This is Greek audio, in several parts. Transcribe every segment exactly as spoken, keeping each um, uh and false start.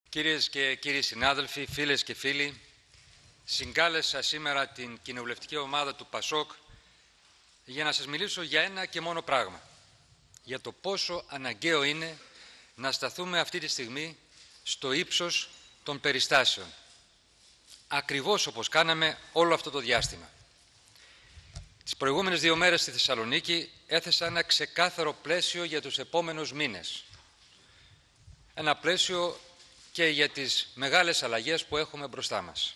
Κυρίες και κύριοι συνάδελφοι, φίλες και φίλοι, συγκάλεσα σήμερα την κοινοβουλευτική ομάδα του ΠΑΣΟΚ για να σας μιλήσω για ένα και μόνο πράγμα. Για το πόσο αναγκαίο είναι να σταθούμε αυτή τη στιγμή στο ύψος των περιστάσεων. Ακριβώς όπως κάναμε όλο αυτό το διάστημα. Τις προηγούμενες δύο μέρες στη Θεσσαλονίκη έθεσα ένα ξεκάθαρο πλαίσιο για τους επόμενους μήνες. Ένα πλαίσιο και για τις μεγάλες αλλαγές που έχουμε μπροστά μας.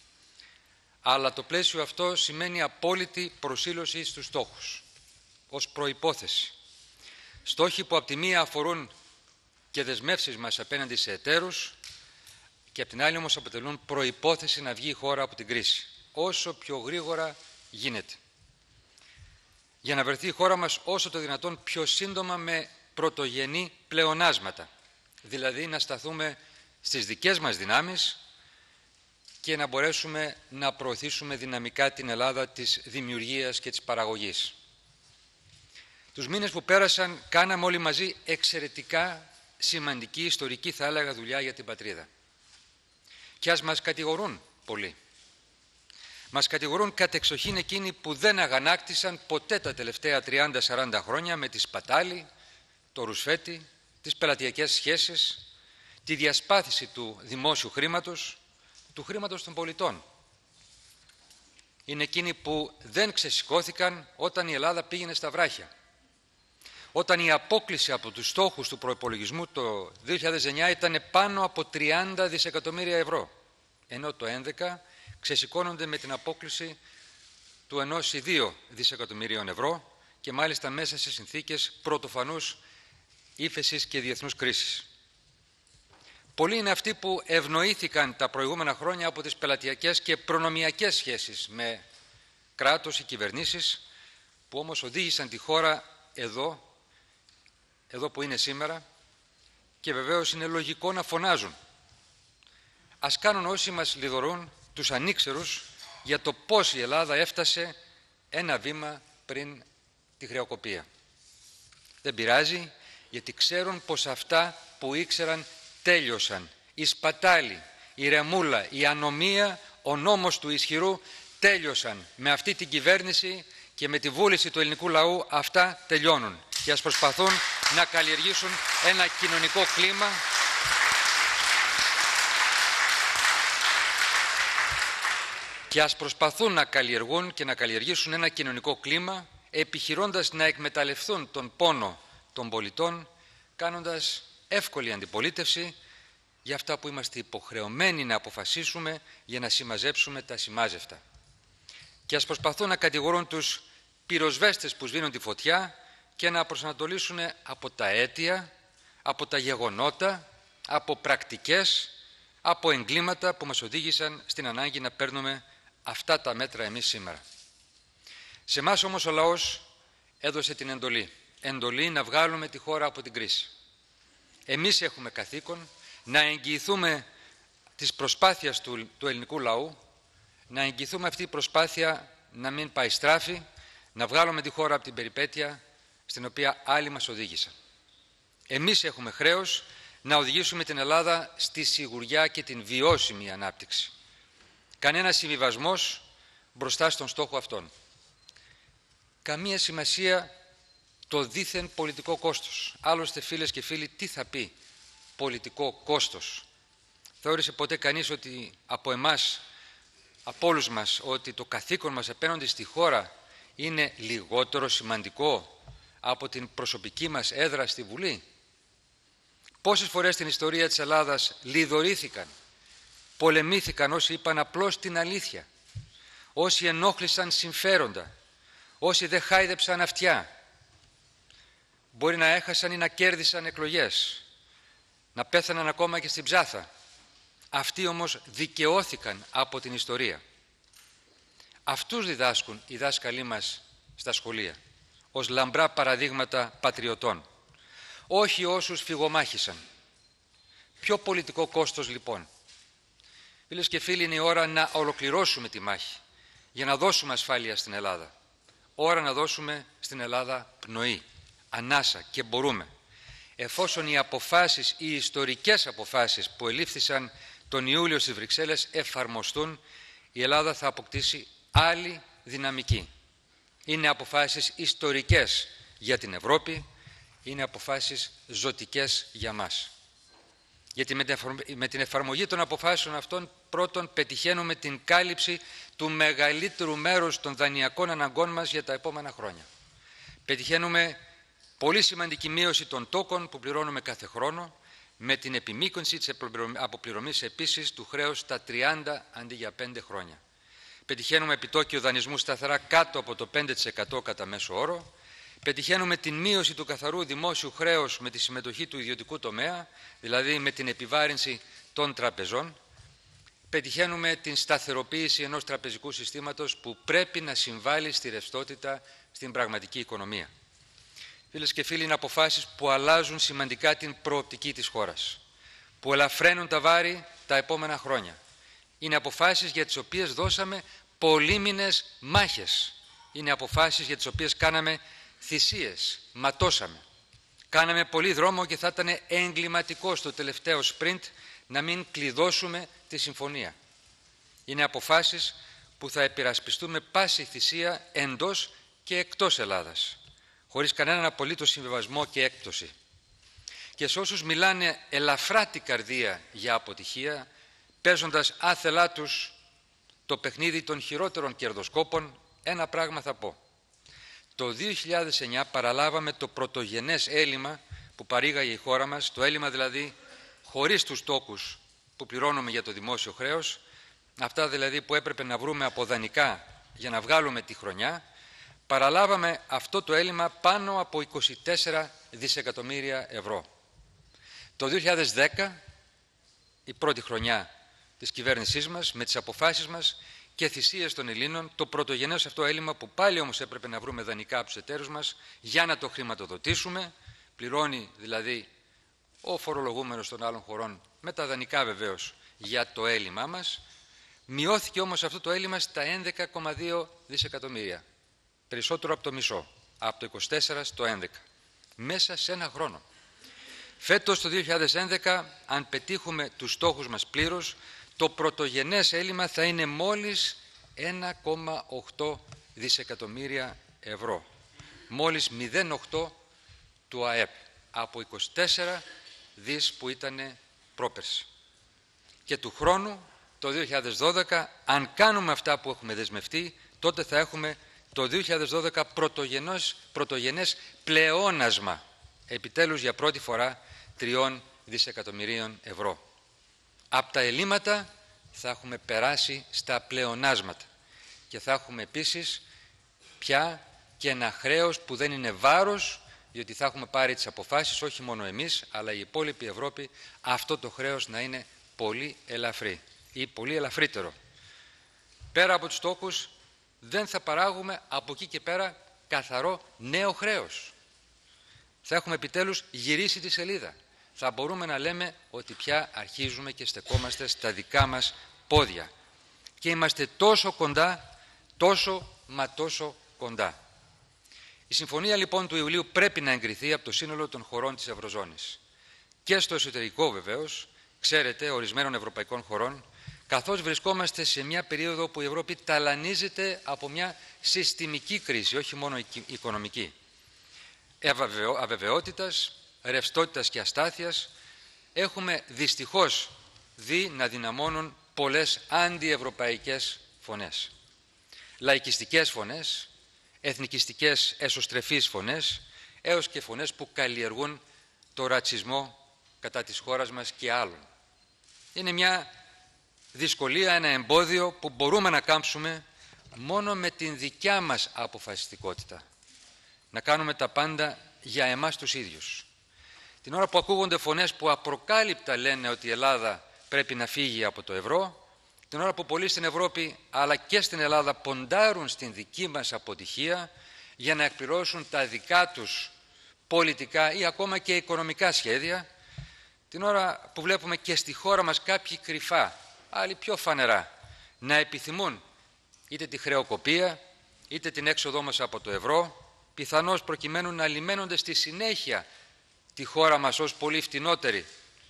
Αλλά το πλαίσιο αυτό σημαίνει απόλυτη προσήλωση στους στόχους, ως προϋπόθεση. Στόχοι που από τη μία αφορούν και δεσμεύσεις μας απέναντι σε εταίρους και από την άλλη όμως αποτελούν προϋπόθεση να βγει η χώρα από την κρίση, όσο πιο γρήγορα γίνεται. Για να βρεθεί η χώρα μας όσο το δυνατόν πιο σύντομα με πρωτογενή πλεονάσματα, δηλαδή να σταθούμε στις δικές μας δυνάμεις και να μπορέσουμε να προωθήσουμε δυναμικά την Ελλάδα της δημιουργίας και της παραγωγής. Τους μήνες που πέρασαν κάναμε όλοι μαζί εξαιρετικά σημαντική ιστορική, θα έλεγα, δουλειά για την πατρίδα. Και ας μας κατηγορούν πολλοί. Μας κατηγορούν κατεξοχήν εκείνοι που δεν αγανάκτησαν ποτέ τα τελευταία τριάντα σαράντα χρόνια με τη σπατάλη, το ρουσφέτη, τις πελατειακές σχέσεις, τη διασπάθηση του δημόσιου χρήματος, του χρήματος των πολιτών. Είναι εκείνοι που δεν ξεσηκώθηκαν όταν η Ελλάδα πήγαινε στα βράχια. Όταν η απόκλιση από τους στόχους του προϋπολογισμού το δύο χιλιάδες εννιά ήταν πάνω από τριάντα δισεκατομμύρια ευρώ, ενώ το δύο χιλιάδες έντεκα ξεσηκώνονται με την απόκλιση του ενός ή δύο δισεκατομμυρίων ευρώ και μάλιστα μέσα σε συνθήκες πρωτοφανούς ύφεσης και διεθνούς κρίσης. Πολλοί είναι αυτοί που ευνοήθηκαν τα προηγούμενα χρόνια από τις πελατειακές και προνομιακές σχέσεις με κράτος ή κυβερνήσεις, που όμως οδήγησαν τη χώρα εδώ, εδώ που είναι σήμερα, και βεβαίως είναι λογικό να φωνάζουν. Ας κάνουν όσοι μας λιδωρούν τους ανήξερους για το πώς η Ελλάδα έφτασε ένα βήμα πριν τη χρεοκοπία. Δεν πειράζει, γιατί ξέρουν πως αυτά που ήξεραν τέλειωσαν. Η σπατάλη, η ρεμούλα, η ανομία, ο νόμος του ισχυρού τέλειωσαν. Με αυτή την κυβέρνηση και με τη βούληση του ελληνικού λαού αυτά τελειώνουν. Και ας προσπαθούν να καλλιεργήσουν ένα κοινωνικό κλίμα και ας προσπαθούν να καλλιεργούν και να καλλιεργήσουν ένα κοινωνικό κλίμα επιχειρώντας να εκμεταλλευτούν τον πόνο των πολιτών, κάνοντας εύκολη αντιπολίτευση για αυτά που είμαστε υποχρεωμένοι να αποφασίσουμε για να συμμαζέψουμε τα συμμάζευτα. Και ας προσπαθούν να κατηγορούν τους πυροσβέστες που σβήνουν τη φωτιά και να προσανατολίσουν από τα αίτια, από τα γεγονότα, από πρακτικές, από εγκλήματα που μας οδήγησαν στην ανάγκη να παίρνουμε αυτά τα μέτρα εμείς σήμερα. Σε εμάς όμως ο λαός έδωσε την εντολή. Εντολή να βγάλουμε τη χώρα από την κρίση. Εμείς έχουμε καθήκον να εγγυηθούμε τις προσπάθειες του, του ελληνικού λαού, να εγγυηθούμε αυτή η προσπάθεια να μην πάει στράφη, να βγάλουμε τη χώρα από την περιπέτεια στην οποία άλλοι μας οδήγησαν. Εμείς έχουμε χρέος να οδηγήσουμε την Ελλάδα στη σιγουριά και την βιώσιμη ανάπτυξη. Κανένα συμβιβασμός μπροστά στον στόχο αυτόν. Καμία σημασία το δίθεν πολιτικό κόστος. Άλλωστε, φίλες και φίλοι, τι θα πει πολιτικό κόστος? Θεώρησε ποτέ κανείς ότι από εμάς, από όλους μας, ότι το καθήκον μας απέναντι στη χώρα είναι λιγότερο σημαντικό από την προσωπική μας έδρα στη Βουλή? Πόσες φορές στην ιστορία της Ελλάδας λιδωρήθηκαν, πολεμήθηκαν όσοι είπαν απλώς την αλήθεια, όσοι ενόχλησαν συμφέροντα, όσοι δεν χάιδεψαν αυτιά. Μπορεί να έχασαν ή να κέρδισαν εκλογές, να πέθαναν ακόμα και στην ψάθα. Αυτοί όμως δικαιώθηκαν από την ιστορία. Αυτούς διδάσκουν οι δάσκαλοι μας στα σχολεία, ως λαμπρά παραδείγματα πατριωτών. Όχι όσους φυγομάχησαν. Ποιο πολιτικό κόστος λοιπόν? Φίλες και φίλοι, είναι η ώρα να ολοκληρώσουμε τη μάχη για να δώσουμε ασφάλεια στην Ελλάδα. Ώρα να δώσουμε στην Ελλάδα πνοή, ανάσα, και μπορούμε. εφόσον οι αποφάσεις, οι ιστορικές αποφάσεις που ελήφθησαν τον Ιούλιο στις Βρυξέλλες εφαρμοστούν, η Ελλάδα θα αποκτήσει άλλη δυναμική. Είναι αποφάσεις ιστορικές για την Ευρώπη, είναι αποφάσεις ζωτικές για μας. Γιατί με την εφαρμογή των αποφάσεων αυτών, πρώτον, πετυχαίνουμε την κάλυψη του μεγαλύτερου μέρους των δανειακών αναγκών μας για τα επόμενα χρόνια. Πετυχαίνουμε πολύ σημαντική μείωση των τόκων που πληρώνουμε κάθε χρόνο, με την επιμείκνηση της αποπληρωμής επίσης του χρέους στα τριάντα αντί για πέντε χρόνια. Πετυχαίνουμε επιτόκιο δανεισμού σταθερά κάτω από το πέντε τοις εκατό κατά μέσο όρο. Πετυχαίνουμε την μείωση του καθαρού δημόσιου χρέους με τη συμμετοχή του ιδιωτικού τομέα, δηλαδή με την επιβάρυνση των τραπεζών. Πετυχαίνουμε την σταθεροποίηση ενός τραπεζικού συστήματος που πρέπει να συμβάλλει στη ρευστότητα στην πραγματική οικονομία. Φίλες και φίλοι, είναι αποφάσεις που αλλάζουν σημαντικά την προοπτική της χώρας, που ελαφραίνουν τα βάρη τα επόμενα χρόνια. Είναι αποφάσεις για τις οποίες δώσαμε πολύμηνες μάχες. Είναι αποφάσεις για τις οποίες κάναμε θυσίες, ματώσαμε. Κάναμε πολύ δρόμο και θα ήταν εγκληματικό στο τελευταίο σπριντ να μην κλειδώσουμε τη συμφωνία. Είναι αποφάσεις που θα επειρασπιστούμε πάση θυσία εντός και εκτός Ελλάδας, χωρίς κανέναν απολύτως συμβιβασμό και έκπτωση. Και σε όσους μιλάνε ελαφρά την καρδία για αποτυχία, παίζοντας άθελά τους το παιχνίδι των χειρότερων κερδοσκόπων, ένα πράγμα θα πω. Το δύο χιλιάδες εννιά παραλάβαμε το πρωτογενές έλλειμμα που παρήγαγε η χώρα μας, το έλλειμμα δηλαδή χωρίς τους τόκους που πληρώνουμε για το δημόσιο χρέος, αυτά δηλαδή που έπρεπε να βρούμε από δανεικά για να βγάλουμε τη χρονιά, παραλάβαμε αυτό το έλλειμμα πάνω από είκοσι τέσσερα δισεκατομμύρια ευρώ. Το δύο χιλιάδες δέκα, η πρώτη χρονιά της κυβέρνησής μας, με τις αποφάσεις μας και θυσίες των Ελλήνων, το πρωτογενές αυτό έλλειμμα που πάλι όμως έπρεπε να βρούμε δανεικά από τους εταίρους μας για να το χρηματοδοτήσουμε, πληρώνει δηλαδή ο φορολογούμενος των άλλων χωρών με τα δανεικά βεβαίως για το έλλειμμά μας, μειώθηκε όμως αυτό το έλλειμμα στα έντεκα κόμμα δύο δισεκατομμύρια. Περισσότερο από το μισό, από το είκοσι τέσσερα στο έντεκα, μέσα σε ένα χρόνο. Φέτος, το δύο χιλιάδες έντεκα, αν πετύχουμε τους στόχους μας πλήρως, το πρωτογενές έλλειμμα θα είναι μόλις ένα κόμμα οκτώ δισεκατομμύρια ευρώ. Μόλις μηδέν κόμμα οκτώ του ΑΕΠ, από είκοσι τέσσερα δις που ήταν πρόπερση. Και του χρόνου, το δύο χιλιάδες δώδεκα, αν κάνουμε αυτά που έχουμε δεσμευτεί, τότε θα έχουμε το δύο χιλιάδες δώδεκα πρωτογενές, πρωτογενές πλεόνασμα, επιτέλους για πρώτη φορά τριών δισεκατομμυρίων ευρώ. Από τα ελλείμματα θα έχουμε περάσει στα πλεονάσματα και θα έχουμε επίσης πια και ένα χρέος που δεν είναι βάρος, διότι θα έχουμε πάρει τις αποφάσεις, όχι μόνο εμείς, αλλά η υπόλοιπη Ευρώπη, αυτό το χρέος να είναι πολύ ελαφρύ ή πολύ ελαφρύτερο. Πέρα από τους στόχους, δεν θα παράγουμε από εκεί και πέρα καθαρό νέο χρέος. Θα έχουμε επιτέλους γυρίσει τη σελίδα. Θα μπορούμε να λέμε ότι πια αρχίζουμε και στεκόμαστε στα δικά μας πόδια. Και είμαστε τόσο κοντά, τόσο μα τόσο κοντά. Η συμφωνία λοιπόν του Ιουλίου πρέπει να εγκριθεί από το σύνολο των χωρών της Ευρωζώνης. Και στο εσωτερικό βεβαίως, ξέρετε, ορισμένων ευρωπαϊκών χωρών, καθώς βρισκόμαστε σε μια περίοδο που η Ευρώπη ταλανίζεται από μια συστημική κρίση, όχι μόνο οικονομική. Αβεβαιότητας, ρευστότητας και αστάθειας, έχουμε δυστυχώς δει να δυναμώνουν πολλές αντιευρωπαϊκές φωνές. Λαϊκιστικές φωνές, εθνικιστικές εσωστρεφείς φωνές, έως και φωνές που καλλιεργούν το ρατσισμό κατά της χώρας μας και άλλων. Είναι μια δυσκολία, ένα εμπόδιο που μπορούμε να κάμψουμε μόνο με την δικιά μας αποφασιστικότητα. Να κάνουμε τα πάντα για εμάς τους ίδιους. Την ώρα που ακούγονται φωνές που απροκάλυπτα λένε ότι η Ελλάδα πρέπει να φύγει από το ευρώ, την ώρα που πολλοί στην Ευρώπη αλλά και στην Ελλάδα ποντάρουν στην δική μας αποτυχία για να εκπληρώσουν τα δικά τους πολιτικά ή ακόμα και οικονομικά σχέδια, την ώρα που βλέπουμε και στη χώρα μας κάποιοι κρυφά, άλλοι πιο φανερά, να επιθυμούν είτε τη χρεοκοπία, είτε την έξοδό μας από το ευρώ, πιθανώς προκειμένου να λιμένονται στη συνέχεια τη χώρα μας ως πολύ φτηνότερη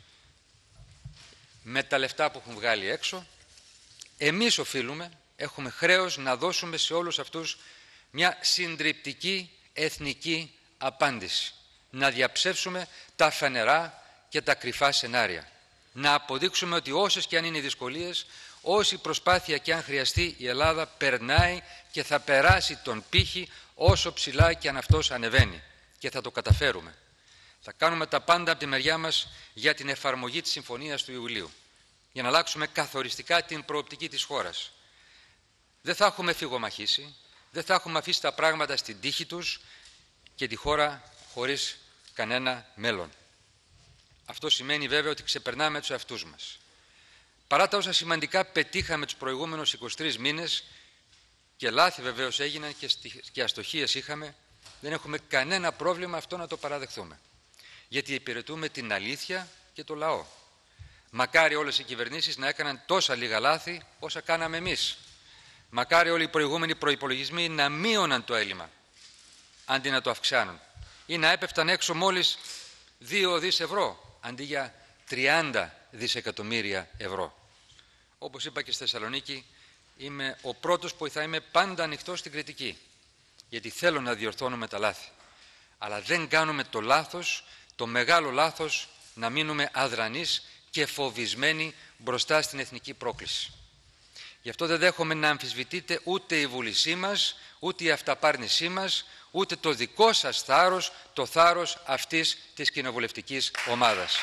με τα λεφτά που έχουν βγάλει έξω, εμείς οφείλουμε, έχουμε χρέος να δώσουμε σε όλους αυτούς μια συντριπτική εθνική απάντηση. Να διαψεύσουμε τα φανερά και τα κρυφά σενάρια. Να αποδείξουμε ότι όσες και αν είναι οι δυσκολίες, όση προσπάθεια και αν χρειαστεί, η Ελλάδα περνάει και θα περάσει τον πύχη όσο ψηλά και αν αυτός ανεβαίνει. Και θα το καταφέρουμε. Θα κάνουμε τα πάντα από τη μεριά μας για την εφαρμογή της Συμφωνίας του Ιουλίου, για να αλλάξουμε καθοριστικά την προοπτική της χώρας. Δεν θα έχουμε φυγομαχήσει, δεν θα έχουμε αφήσει τα πράγματα στην τύχη τους και τη χώρα χωρίς κανένα μέλλον. Αυτό σημαίνει βέβαια ότι ξεπερνάμε τους εαυτούς μας. Παρά τα όσα σημαντικά πετύχαμε τους προηγούμενους είκοσι τρεις μήνες, και λάθη βεβαίως έγιναν και αστοχίες είχαμε, δεν έχουμε κανένα πρόβλημα αυτό να το παραδεχθούμε. Γιατί υπηρετούμε την αλήθεια και το λαό. Μακάρι όλες οι κυβερνήσεις να έκαναν τόσα λίγα λάθη όσα κάναμε εμείς. Μακάρι όλοι οι προηγούμενοι προϋπολογισμοί να μείωναν το έλλειμμα αντί να το αυξάνουν ή να έπεφταν έξω μόλις δύο δις ευρώ αντί για τριάντα δισεκατομμύρια ευρώ. Όπως είπα και στη Θεσσαλονίκη, είμαι ο πρώτος που θα είμαι πάντα ανοιχτός στην κριτική, γιατί θέλω να διορθώνουμε τα λάθη. Αλλά δεν κάνουμε το λάθος, το μεγάλο λάθος, να μείνουμε αδρανείς και φοβισμένοι μπροστά στην εθνική πρόκληση. Γι' αυτό δεν δέχομαι να αμφισβητείτε ούτε η βούλησή μας, ούτε η αυταπάρνησή μας, ούτε το δικό σας θάρρος, το θάρρος αυτής της κοινοβουλευτικής ομάδας.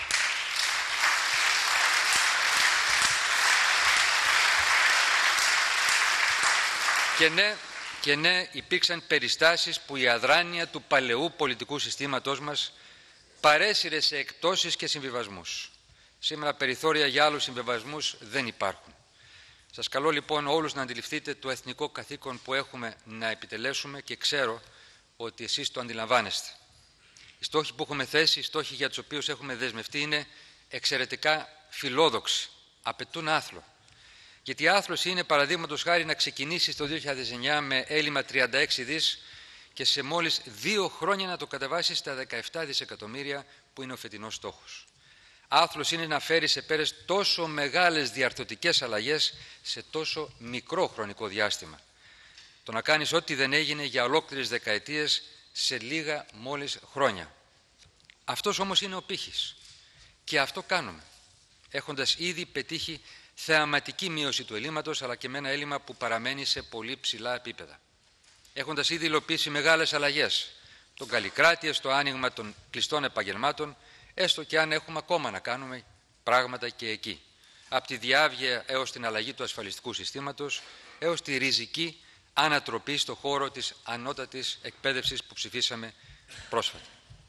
Και ναι, και ναι, υπήρξαν περιστάσεις που η αδράνεια του παλαιού πολιτικού συστήματός μας παρέσυρε σε εκπτώσεις και συμβιβασμούς. Σήμερα περιθώρια για άλλους συμβιβασμούς δεν υπάρχουν. Σας καλώ λοιπόν όλους να αντιληφθείτε το εθνικό καθήκον που έχουμε να επιτελέσουμε και ξέρω ότι εσείς το αντιλαμβάνεστε. Οι στόχοι που έχουμε θέσει, οι στόχοι για τους οποίους έχουμε δεσμευτεί είναι εξαιρετικά φιλόδοξοι, απαιτούν άθλο. Γιατί η άθλωση είναι, παραδείγματος χάρη, να ξεκινήσει το δύο χιλιάδες εννιά με έλλειμμα τριάντα έξι δις και σε μόλις δύο χρόνια να το κατεβάσει στα δεκαεπτά δισεκατομμύρια που είναι ο φετινός στόχος. Άθλος είναι να φέρει σε πέρας τόσο μεγάλες διαρθρωτικές αλλαγές σε τόσο μικρό χρονικό διάστημα. Το να κάνεις ό,τι δεν έγινε για ολόκληρες δεκαετίες σε λίγα μόλις χρόνια. Αυτός όμως είναι ο πύχης. Και αυτό κάνουμε, έχοντας ήδη πετύχει θεαματική μείωση του ελλείμματος, αλλά και με ένα έλλειμμα που παραμένει σε πολύ ψηλά επίπεδα. Έχοντας ήδη υλοποιήσει μεγάλες αλλαγές, τον καλλικράτεια στο άνοιγμα των κλειστών επαγγελμάτων, έστω και αν έχουμε ακόμα να κάνουμε πράγματα και εκεί. Από τη διάβγεια έως την αλλαγή του ασφαλιστικού συστήματος, έως τη ριζική ανατροπή στο χώρο της ανώτατης εκπαίδευσης που ψηφίσαμε πρόσφατα.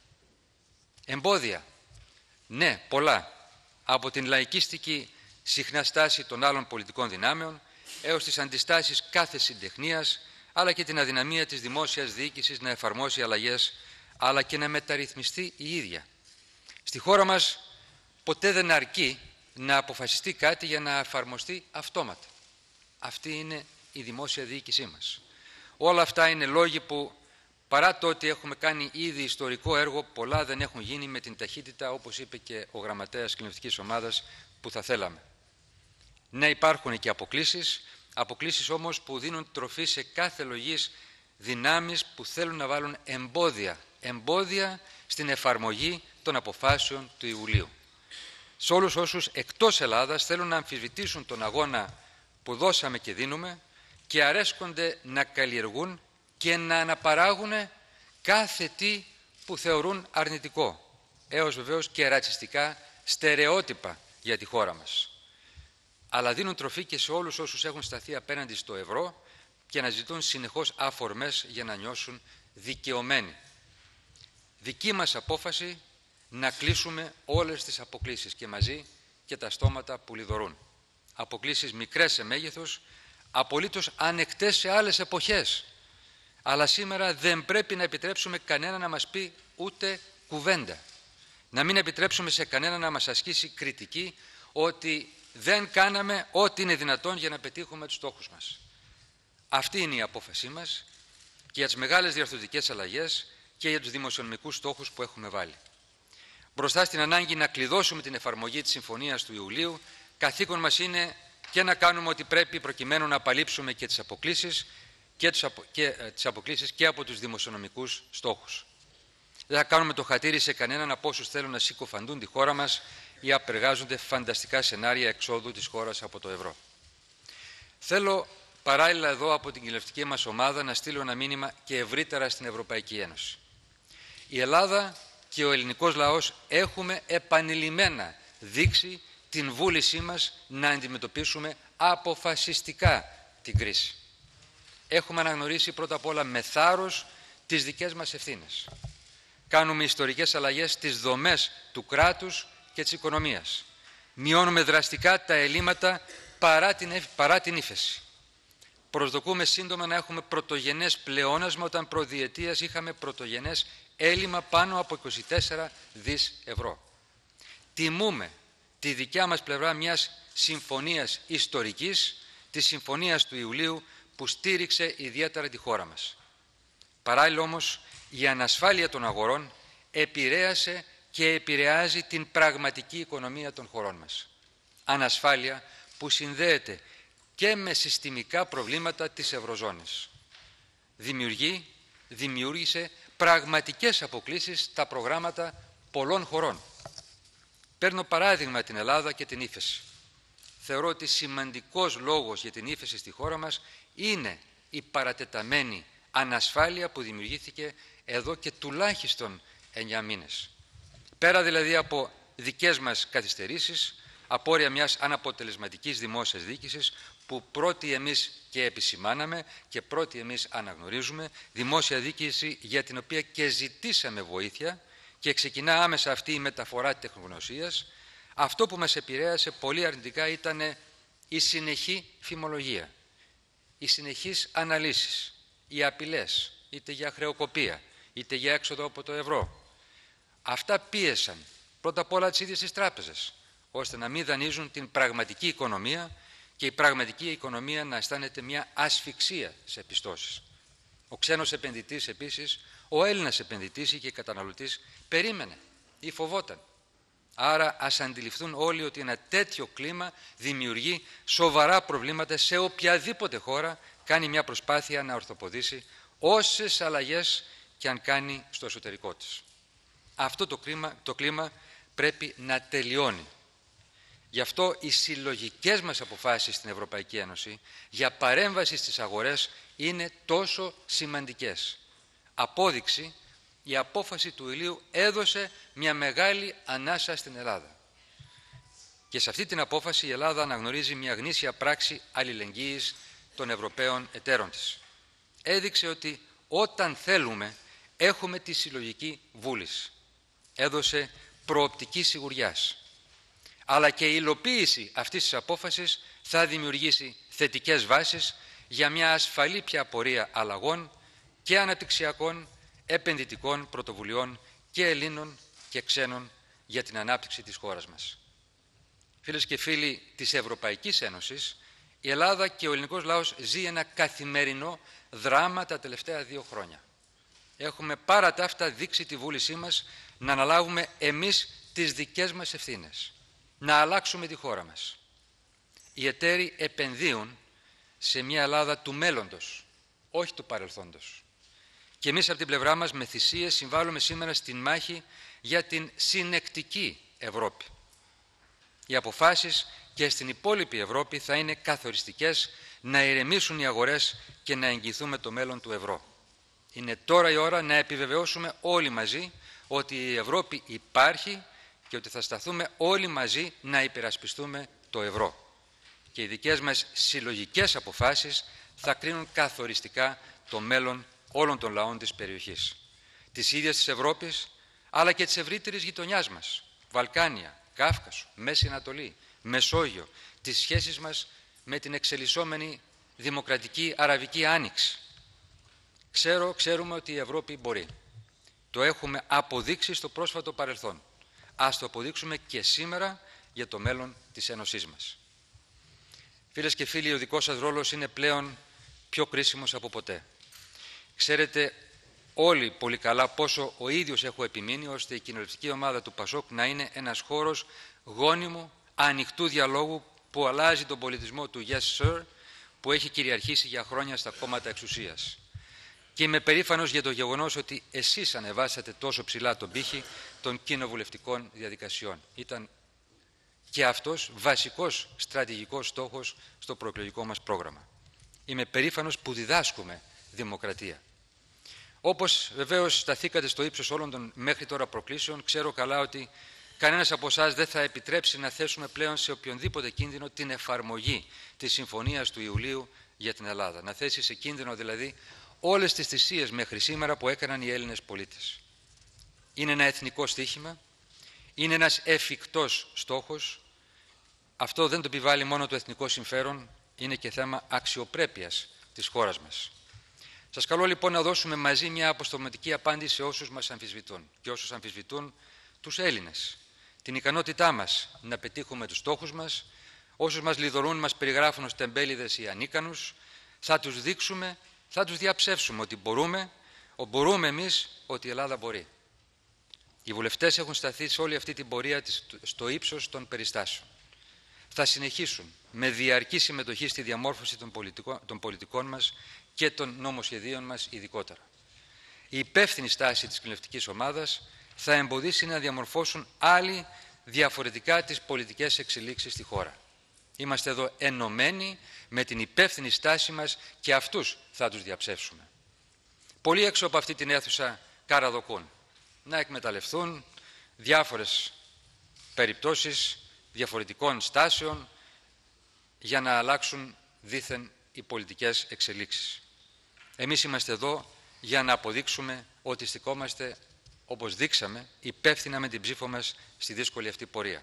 Εμπόδια. Ναι, πολλά. Από την λαϊκίστικη συχνά στάση των άλλων πολιτικών δυνάμεων, έως τις αντιστάσεις κάθε συντεχνίας, αλλά και την αδυναμία της δημόσιας διοίκησης να εφαρμόσει αλλαγές, αλλά και να μεταρρυθμιστεί η ίδια. Στη χώρα μας ποτέ δεν αρκεί να αποφασιστεί κάτι για να εφαρμοστεί αυτόματα. Αυτή είναι η δημόσια διοίκησή μας. Όλα αυτά είναι λόγοι που, παρά το ότι έχουμε κάνει ήδη ιστορικό έργο, πολλά δεν έχουν γίνει με την ταχύτητα, όπως είπε και ο γραμματέας κοινοβουλευτικής ομάδας, που θα θέλαμε. Ναι, υπάρχουν και αποκλίσεις, αποκλίσεις όμως που δίνουν τροφή σε κάθε λογής δυνάμεις που θέλουν να βάλουν εμπόδια, εμπόδια στην εφαρμογή των αποφάσεων του Ιουλίου. Σε όλους όσους εκτός Ελλάδας θέλουν να αμφισβητήσουν τον αγώνα που δώσαμε και δίνουμε και αρέσκονται να καλλιεργούν και να αναπαράγουν κάθε τι που θεωρούν αρνητικό, έως βεβαίως και ρατσιστικά στερεότυπα για τη χώρα μας. Αλλά δίνουν τροφή και σε όλους όσους έχουν σταθεί απέναντι στο ευρώ και να ζητούν συνεχώς αφορμές για να νιώσουν δικαιωμένοι. Δική μας απόφαση να κλείσουμε όλες τις αποκλίσεις και μαζί και τα στόματα που λιδωρούν. Αποκλίσεις μικρές σε μέγεθος, απολύτως ανεκτές σε άλλες εποχές. Αλλά σήμερα δεν πρέπει να επιτρέψουμε κανένα να μας πει ούτε κουβέντα. Να μην επιτρέψουμε σε κανένα να μας ασκήσει κριτική ότι δεν κάναμε ό,τι είναι δυνατόν για να πετύχουμε τους στόχους μας. Αυτή είναι η απόφασή μας και για τις μεγάλες διαρθρωτικές αλλαγές και για τους δημοσιονομικούς στόχους που έχουμε βάλει. Μπροστά στην ανάγκη να κλειδώσουμε την εφαρμογή της Συμφωνίας του Ιουλίου, καθήκον μας είναι και να κάνουμε ό,τι πρέπει προκειμένου να απαλείψουμε και τις αποκλίσεις και, τους απο... και, ε, τις αποκλίσεις και από τους δημοσιονομικούς στόχους. Δεν θα κάνουμε το χατήρι σε κανέναν από όσους θέλουν να συκοφαντούν τη χώρα μας ή απεργάζονται φανταστικά σενάρια εξόδου της χώρας από το ευρώ. Θέλω παράλληλα εδώ από την κοινοβουλευτική μας ομάδα να στείλω ένα μήνυμα και ευρύτερα στην Ευρωπαϊκή Ένωση. Η Ελλάδα και ο ελληνικός λαός έχουμε επανειλημμένα δείξει την βούλησή μας να αντιμετωπίσουμε αποφασιστικά την κρίση. Έχουμε αναγνωρίσει πρώτα απ' όλα με θάρρος τις δικές μας ευθύνες. Κάνουμε ιστορικές αλλαγές στις δομές του κράτους και της οικονομίας. Μειώνουμε δραστικά τα ελλείμματα παρά την, παρά την ύφεση. Προσδοκούμε σύντομα να έχουμε πρωτογενές πλεόνασμα όταν προδιετίας είχαμε πρωτογενές έλλειμμα πάνω από είκοσι τέσσερα δις ευρώ. Τιμούμε τη δικιά μας πλευρά μιας συμφωνίας ιστορικής, της Συμφωνίας του Ιουλίου που στήριξε ιδιαίτερα τη χώρα μας. Παράλληλα όμως, η ανασφάλεια των αγορών επηρέασε και επηρεάζει την πραγματική οικονομία των χωρών μας. Ανασφάλεια που συνδέεται και με συστημικά προβλήματα της Ευρωζώνης. Δημιουργεί, δημιούργησε πραγματικές αποκλίσεις στα προγράμματα πολλών χωρών. Παίρνω παράδειγμα την Ελλάδα και την ύφεση. Θεωρώ ότι σημαντικός λόγος για την ύφεση στη χώρα μας είναι η παρατεταμένη ανασφάλεια που δημιουργήθηκε εδώ και τουλάχιστον εννιά μήνες. Πέρα δηλαδή από δικές μας καθυστερήσεις, απόρρια μιας αναποτελεσματικής δημόσιας διοίκησης που πρώτοι εμείς και επισημάναμε και πρώτοι εμείς αναγνωρίζουμε, δημόσια διοίκηση για την οποία και ζητήσαμε βοήθεια και ξεκινά άμεσα αυτή η μεταφορά τεχνογνωσίας, αυτό που μας επηρέασε πολύ αρνητικά ήταν η συνεχή φημολογία, οι συνεχείς αναλύσεις, οι απειλές, είτε για χρεοκοπία, είτε για έξοδο από το ευρώ. Αυτά πίεσαν πρώτα απ' όλα τις ίδιες τις τράπεζες, ώστε να μην δανείζουν την πραγματική οικονομία και η πραγματική οικονομία να αισθάνεται μια ασφυξία σε πιστώσεις. Ο ξένος επενδυτής επίσης, ο Έλληνας επενδυτής ή και καταναλωτής περίμενε ή φοβόταν. Άρα ας αντιληφθούν όλοι ότι ένα τέτοιο κλίμα δημιουργεί σοβαρά προβλήματα σε οποιαδήποτε χώρα κάνει μια προσπάθεια να ορθοποδήσει όσες αλλαγές και αν κάνει στο εσωτερικό της. Αυτό το κλίμα, το κλίμα πρέπει να τελειώνει. Γι' αυτό οι συλλογικές μας αποφάσεις στην Ευρωπαϊκή Ένωση για παρέμβαση στις αγορές είναι τόσο σημαντικές. Απόδειξη, η απόφαση του Ιουλίου έδωσε μια μεγάλη ανάσα στην Ελλάδα. Και σε αυτή την απόφαση η Ελλάδα αναγνωρίζει μια γνήσια πράξη αλληλεγγύης των Ευρωπαίων εταίρων της. Έδειξε ότι όταν θέλουμε έχουμε τη συλλογική βούληση. Έδωσε προοπτική σιγουριάς. Αλλά και η υλοποίηση αυτής της απόφασης θα δημιουργήσει θετικές βάσεις για μια ασφαλή πια πορεία αλλαγών και αναπτυξιακών, επενδυτικών πρωτοβουλειών και Ελλήνων και ξένων για την ανάπτυξη της χώρας μας. Φίλες και φίλοι της Ευρωπαϊκής Ένωσης, η Ελλάδα και ο ελληνικός λαός ζει ένα καθημερινό δράμα τα τελευταία δύο χρόνια. Έχουμε πάρα τα αυτά δείξει τη βούλησή μας να αναλάβουμε εμείς τις δικές μας ευθύνες, να αλλάξουμε τη χώρα μας. Οι εταίροι επενδύουν σε μια Ελλάδα του μέλλοντος, όχι του παρελθόντος. Και εμείς από την πλευρά μας με θυσίες συμβάλλουμε σήμερα στην μάχη για την συνεκτική Ευρώπη. Οι αποφάσεις και στην υπόλοιπη Ευρώπη θα είναι καθοριστικές να ηρεμήσουν οι αγορές και να εγγυηθούμε το μέλλον του ευρώ. Είναι τώρα η ώρα να επιβεβαιώσουμε όλοι μαζί ότι η Ευρώπη υπάρχει και ότι θα σταθούμε όλοι μαζί να υπερασπιστούμε το ευρώ. Και οι δικές μας συλλογικές αποφάσεις θα κρίνουν καθοριστικά το μέλλον όλων των λαών της περιοχής. Της ίδιας της Ευρώπης, αλλά και της ευρύτερης γειτονιάς μας. Βαλκάνια, Κάφκασο, Μέση Ανατολή, Μεσόγειο, τις σχέσεις μας με την εξελισσόμενη δημοκρατική αραβική άνοιξη. Ξέρω, ξέρουμε ότι η Ευρώπη μπορεί. Το έχουμε αποδείξει στο πρόσφατο παρελθόν. Ας το αποδείξουμε και σήμερα για το μέλλον της Ένωσής μας. Φίλες και φίλοι, ο δικός σας ρόλος είναι πλέον πιο κρίσιμος από ποτέ. Ξέρετε όλοι πολύ καλά πόσο ο ίδιος έχω επιμείνει ώστε η κοινοβουλευτική ομάδα του Πασόκ να είναι ένας χώρος γόνιμου, ανοιχτού διαλόγου που αλλάζει τον πολιτισμό του yes sir που έχει κυριαρχήσει για χρόνια στα κόμματα εξουσίας. Και είμαι περήφανος για το γεγονός ότι εσείς ανεβάσατε τόσο ψηλά τον πύχη των κοινοβουλευτικών διαδικασιών. Ήταν και αυτός βασικός στρατηγικός στόχος στο προεκλογικό μας πρόγραμμα. Είμαι περήφανος που διδάσκουμε δημοκρατία. Όπως βεβαίως σταθήκατε στο ύψος όλων των μέχρι τώρα προκλήσεων, ξέρω καλά ότι κανένας από εσάς δεν θα επιτρέψει να θέσουμε πλέον σε οποιονδήποτε κίνδυνο την εφαρμογή της Συμφωνίας του Ιουλίου για την Ελλάδα. Να θέσει σε κίνδυνο δηλαδή όλες τις θυσίες μέχρι σήμερα που έκαναν οι Έλληνες πολίτες. Είναι ένα εθνικό στοίχημα, είναι ένας εφικτός στόχος. Αυτό δεν το επιβάλλει μόνο το εθνικό συμφέρον, είναι και θέμα αξιοπρέπειας της χώρας μας. Σας καλώ λοιπόν να δώσουμε μαζί μια αποστομωτική απάντηση σε όσους μας αμφισβητούν και όσους αμφισβητούν τους Έλληνες. Την ικανότητά μας να πετύχουμε τους στόχους μας, όσους μας λιδωρούν, μας περιγράφουν ως τεμπέληδες ή ανίκανους, θα τους δείξουμε, θα τους διαψεύσουμε ότι μπορούμε, μπορούμε εμείς ότι η Ελλάδα μπορεί. Οι βουλευτές έχουν σταθεί σε όλη αυτή την πορεία στο ύψος των περιστάσεων. Θα συνεχίσουν με διαρκή συμμετοχή στη διαμόρφωση των πολιτικών, των πολιτικών μας και των νομοσχεδίων μας ειδικότερα. Η υπεύθυνη στάση της κοινοβουλευτικής ομάδας θα εμποδίσει να διαμορφώσουν άλλοι διαφορετικά τις πολιτικές εξελίξεις στη χώρα. Είμαστε εδώ ενωμένοι με την υπεύθυνη στάση μας και αυτούς θα τους διαψεύσουμε. Πολλοί έξω από αυτή την αίθουσα καραδοκούν να εκμεταλλευτούν διάφορες περιπτώσεις διαφορετικών στάσεων για να αλλάξουν δήθεν οι πολιτικές εξελίξεις. Εμείς είμαστε εδώ για να αποδείξουμε ότι στικόμαστε, όπως δείξαμε, υπεύθυνα με την ψήφο μας στη δύσκολη αυτή πορεία.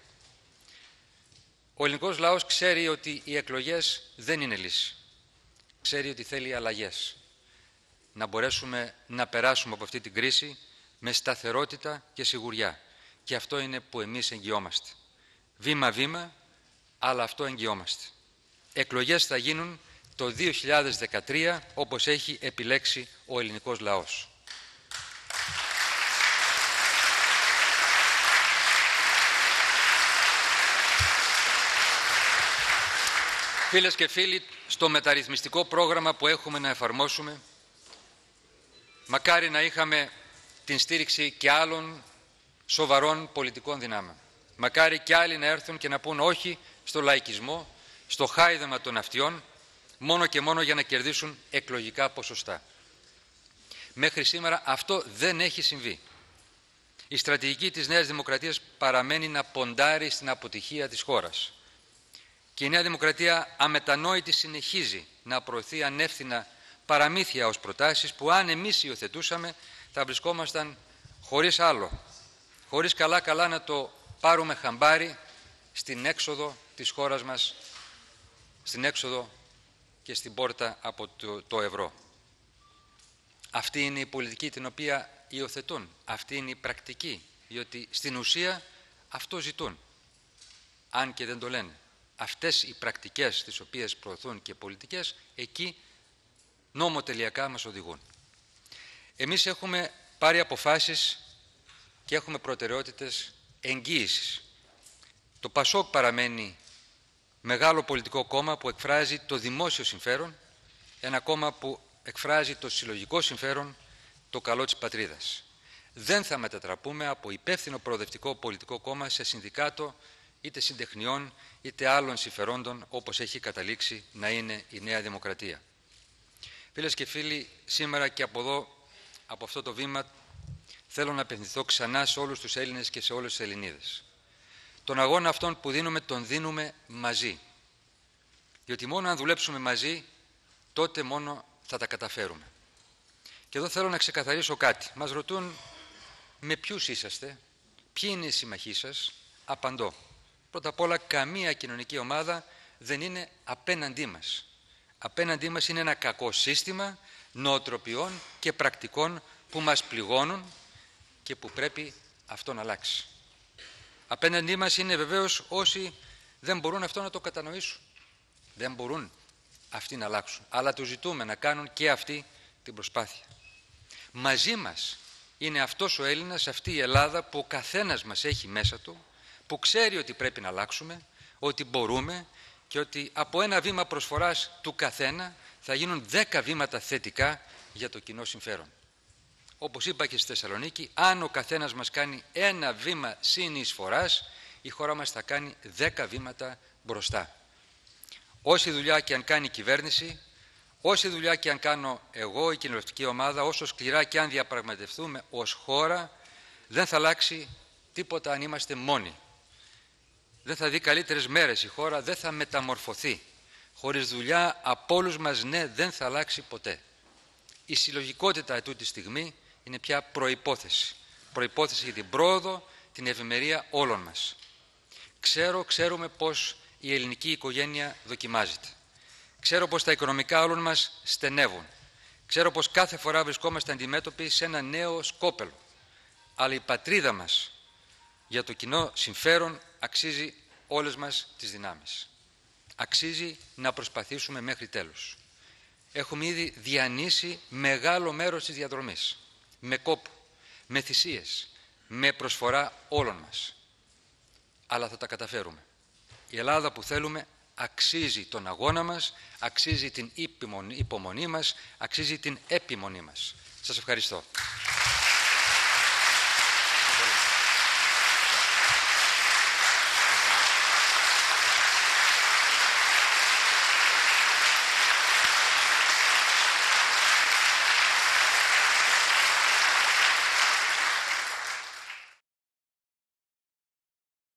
Ο ελληνικός λαός ξέρει ότι οι εκλογές δεν είναι λύση. Ξέρει ότι θέλει αλλαγές. Να μπορέσουμε να περάσουμε από αυτή την κρίση με σταθερότητα και σιγουριά. Και αυτό είναι που εμείς εγγυόμαστε. Βήμα-βήμα, αλλά αυτό εγγυόμαστε. Εκλογές θα γίνουν το δύο χιλιάδες δεκατρία, όπως έχει επιλέξει ο ελληνικός λαός. Φίλες και φίλοι, στο μεταρρυθμιστικό πρόγραμμα που έχουμε να εφαρμόσουμε, μακάρι να είχαμε την στήριξη και άλλων σοβαρών πολιτικών δυνάμεων. Μακάρι και άλλοι να έρθουν και να πούν όχι στο λαϊκισμό, στο χάιδεμα των αυτιών, μόνο και μόνο για να κερδίσουν εκλογικά ποσοστά. Μέχρι σήμερα αυτό δεν έχει συμβεί. Η στρατηγική της Νέας Δημοκρατίας παραμένει να ποντάρει στην αποτυχία της χώρας. Και η Νέα Δημοκρατία αμετανόητη συνεχίζει να προωθεί ανεύθυνα παραμύθια ως προτάσεις που αν εμείς υιοθετούσαμε θα βρισκόμασταν χωρίς άλλο, χωρίς καλά-καλά να το πάρουμε χαμπάρι στην έξοδο της χώρας μας, στην έξοδο και στην πόρτα από το, το ευρώ. Αυτή είναι η πολιτική την οποία υιοθετούν. Αυτή είναι η πρακτική, διότι στην ουσία αυτό ζητούν, αν και δεν το λένε. Αυτές οι πρακτικές τις οποίες προωθούν και πολιτικές, εκεί νόμοτελειακά μας οδηγούν. Εμείς έχουμε πάρει αποφάσεις και έχουμε προτεραιότητες εγγύησης. Το Πασόκ παραμένει μεγάλο πολιτικό κόμμα που εκφράζει το δημόσιο συμφέρον, ένα κόμμα που εκφράζει το συλλογικό συμφέρον, το καλό της πατρίδας. Δεν θα μετατραπούμε από υπεύθυνο προοδευτικό πολιτικό κόμμα σε συνδικάτο είτε συντεχνιών είτε άλλων συμφερόντων, όπως έχει καταλήξει να είναι η Νέα Δημοκρατία. Φίλες και φίλοι, σήμερα και από εδώ, από αυτό το βήμα, θέλω να απευθυνθώ ξανά σε όλους τους Έλληνες και σε όλες τις Ελληνίδες. Τον αγώνα αυτόν που δίνουμε, τον δίνουμε μαζί. Διότι μόνο αν δουλέψουμε μαζί, τότε μόνο θα τα καταφέρουμε. Και εδώ θέλω να ξεκαθαρίσω κάτι. Μας ρωτούν με ποιους είσαστε, ποιοι είναι οι συμμαχοί σας. Απαντώ. Πρώτα απ' όλα, καμία κοινωνική ομάδα δεν είναι απέναντί μας. Απέναντί μας είναι ένα κακό σύστημα νοοτροπιών και πρακτικών που μας πληγώνουν και που πρέπει αυτό να αλλάξει. Απέναντί μας είναι βεβαίως όσοι δεν μπορούν αυτό να το κατανοήσουν. Δεν μπορούν αυτοί να αλλάξουν. Αλλά τους ζητούμε να κάνουν και αυτοί την προσπάθεια. Μαζί μας είναι αυτός ο Έλληνας, αυτή η Ελλάδα που ο καθένας μας έχει μέσα του, που ξέρει ότι πρέπει να αλλάξουμε, ότι μπορούμε και ότι από ένα βήμα προσφοράς του καθένα θα γίνουν δέκα βήματα θετικά για το κοινό συμφέρον. Όπως είπα και στη Θεσσαλονίκη, αν ο καθένας μας κάνει ένα βήμα συνεισφοράς, η χώρα μας θα κάνει δέκα βήματα μπροστά. Όση δουλειά και αν κάνει η κυβέρνηση, όση δουλειά και αν κάνω εγώ, η κοινοβουλευτική ομάδα, όσο σκληρά και αν διαπραγματευτούμε ως χώρα, δεν θα αλλάξει τίποτα αν είμαστε μόνοι. Δεν θα δει καλύτερες μέρες η χώρα, δεν θα μεταμορφωθεί. Χωρίς δουλειά από όλους μας, ναι, δεν θα αλλάξει ποτέ. Η συλλογικότητα ετούτη τη στιγμή είναι πια προϋπόθεση. Προϋπόθεση για την πρόοδο, την ευημερία όλων μας. Ξέρω, ξέρουμε πως η ελληνική οικογένεια δοκιμάζεται. Ξέρω πως τα οικονομικά όλων μας στενεύουν. Ξέρω πως κάθε φορά βρισκόμαστε αντιμέτωποι σε ένα νέο σκόπελο. Αλλά η πατρίδα μας για το κοινό συμφέρον αξίζει όλες μας τις δυνάμεις. Αξίζει να προσπαθήσουμε μέχρι τέλους. Έχουμε ήδη διανύσει μεγάλο μέρος της διαδρομής. Με κόπο, με θυσίες, με προσφορά όλων μας. Αλλά θα τα καταφέρουμε. Η Ελλάδα που θέλουμε αξίζει τον αγώνα μας, αξίζει την υπομονή μας, αξίζει την επιμονή μας. Σας ευχαριστώ.